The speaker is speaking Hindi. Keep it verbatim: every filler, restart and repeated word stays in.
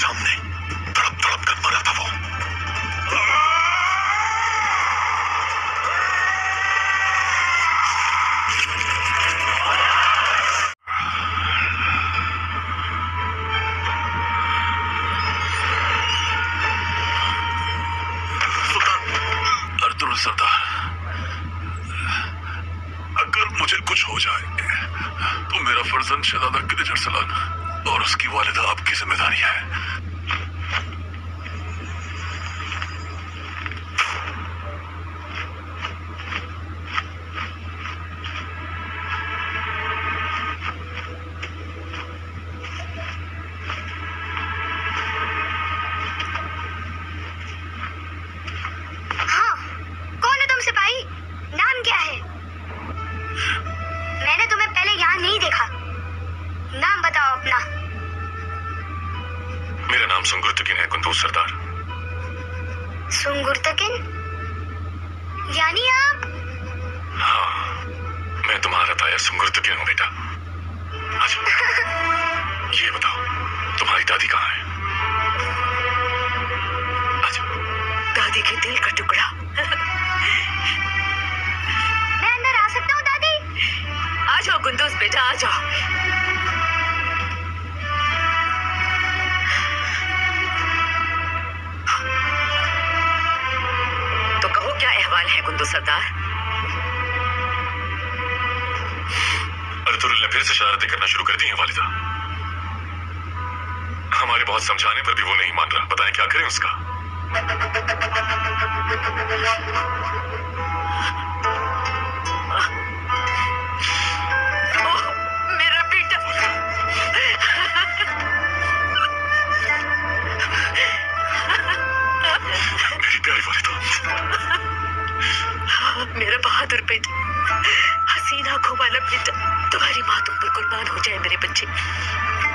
सामने तड़प तड़प कर मरा था वो। अर्तुगरुल सरदार, अगर मुझे कुछ हो जाए तो मेरा फर्जंद शहजादा किलिच अरसलान और उसकी वालिदा आपकी जिम्मेदारी है। हाँ, कौन है तुम सिपाही? नाम क्या है? मैंने तुम्हें पहले यहाँ नहीं देखा। नाम बताओ अपना। मेरा नाम सुंगुर्तुगिन है कुंदूज सरदार। सुंगुर्तुगिन? यानी आप? हाँ, मैं तुम्हारा ताया सुंगुर्तुगिन हूँ बेटा। अच्छा, ये बताओ तुम्हारी दादी कहाँ है? अच्छा, दादी के दिल का टुकड़ा। मैं अंदर आ सकता हूँ दादी? आ जाओ कुंदूज बेटा, आ जाओ। तो कहो क्या अहवाल है कुंदूज सरदार? अर्तुगरुल ने फिर से शरारतें करना शुरू कर दी हैं वालिदा। हमारे बहुत समझाने पर भी वो नहीं मान रहा। बताएं क्या करें उसका? ओह, मेरा बेटा। मेरी प्यारी वालिदा। मेरा बहादुर बेटा, हसीन आंखों वाला बेटा, तुम्हारी माँ तुम पर कुर्बान हो जाए मेरे बच्चे।